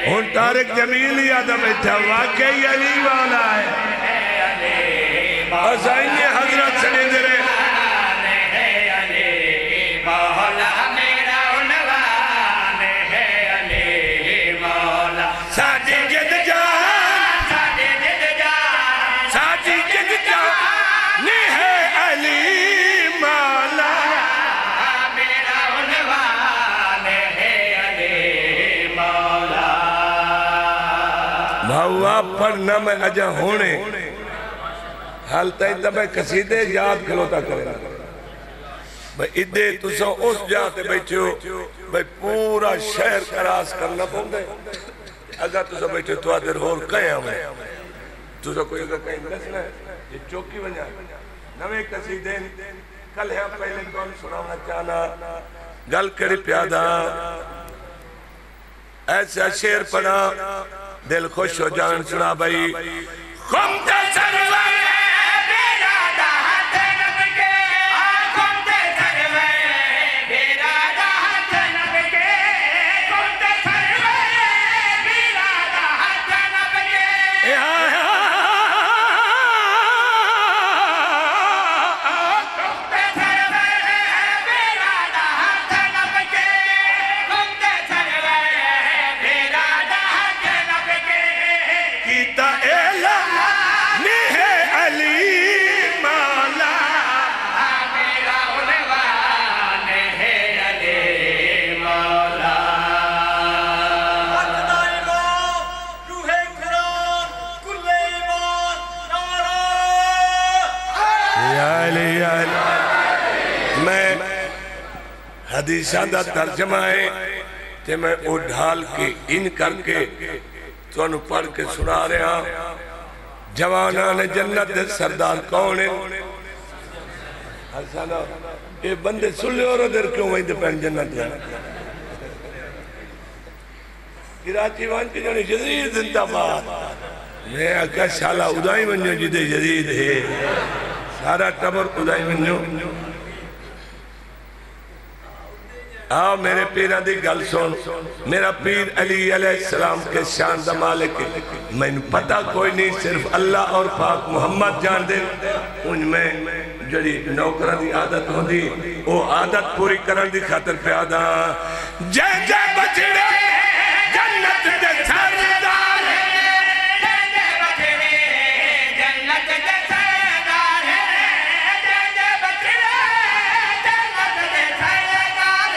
ہون طارق جمیل یادہ بیٹھا واقعی علی والا ہے آسائنی حضرت سنے دے رہے مولا میرا عنوان ہے علی مولا ساجی جد جان ساجی جد جان ساجی جد جان ہے علی مولا میرا عنوان ہے علی مولا بھاوا پڑھنا میں اجا ہونے حال تائیں تب میں قصیدے یاد کھلوتا کرے بھئی ادھے تسا اس جاتے بیٹھے ہو بھئی پورا شہر کراس کرنا پوندے اگر تسا بیٹھے تو آدھر ہور کہیں ہمیں تسا کوئی اگر کہیں دسنا ہے یہ چوکی بنیا نوے قصیدے کل ہے پہلے کون سنانا چاہنا گل کری پیادہ ایسا شیر پڑھا دل خوش ہو جان سنا بھئی خمتے سروے حدیثہ دا ترجمہ ہے کہ میں اڈھال کے ان کر کے تو انہوں پڑھ کے سنا رہے ہیں جوانان جنت سردار کون ہیں حسنہ یہ بندے سلے اور ادھر کیوں وہیں دے پہن جنت ہے کراچی وان کی جنہی جدید زندہ بات میں اکا شالا ادائی منجو جدے جدید ہے سارا ٹبر ادائی منجو آؤ میرے پیران دی گل سن میرا پیر علی علیہ السلام کے شان دا مالک ہے میں نے پتا کوئی نہیں صرف اللہ اور پاک محمد جان دے ان میں جڑی نوکرہ دی عادت ہوں دی وہ عادت پوری کرن دی خاطر پیادا جے جے بچڑے جنت دے سردار جے جے بچڑے جنت دے سردار جے جے بچڑے جنت دے سردار